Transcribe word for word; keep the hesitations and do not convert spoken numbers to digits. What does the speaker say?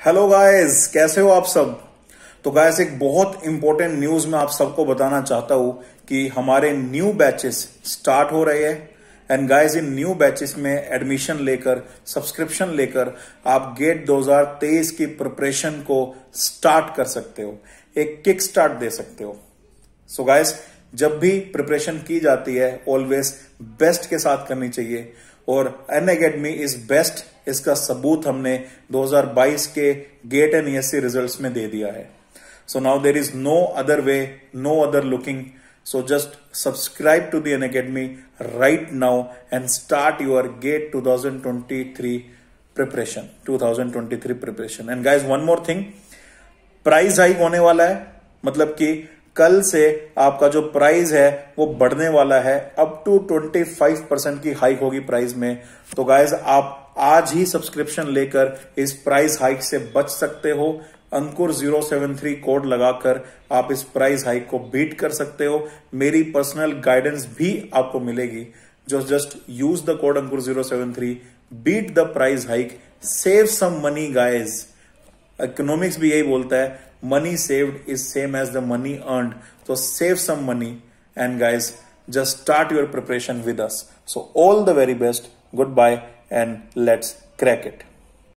Hello guys, कैसे हो आप सब। तो गाइस एक बहुत इंपॉर्टेंट न्यूज मैं आप सबको बताना चाहता हूं कि हमारे न्यू बैचेस स्टार्ट हो रहे हैं। And guys in new batches में एडमिशन लेकर सब्सक्रिप्शन लेकर आप गेट दो हज़ार तेईस की प्रिपरेशन को स्टार्ट कर सकते हो, एक किक स्टार्ट दे सकते हो। सो गाइस जब भी प्रिपरेशन की जाती है ऑलवेज बेस्ट के साथ करनी चाहिए और अनअकैडमी इज बेस्ट, इसका सबूत हमने दो हज़ार बाईस के गेट एंड ईएससी रिजल्ट्स में दे दिया है। So now there is no other way, no other looking. So just subscribe to the Unacademy right now and start your GATE twenty twenty three preparation twenty twenty three preparation. And guys one more thing, price hike होने वाला है, मतलब कि कल से आपका जो price है वो बढ़ने वाला है, अप टू पच्चीस परसेंट की हाइक होगी प्राइस में। तो गाइज आप आज ही सब्सक्रिप्शन लेकर इस प्राइस हाइक से बच सकते हो। Ankur zero seven three code लगाकर आप इस प्राइस हाइक को बीट कर सकते हो। मेरी पर्सनल गाइडेंस भी आपको मिलेगी। जो just use the code Ankur zero seven three, beat the price hike, save some money guys. Economics भी यही बोलता है, money saved is same as the money earned. तो save some money and guys just start your preparation with us. So all the very best, good bye and let's crack it.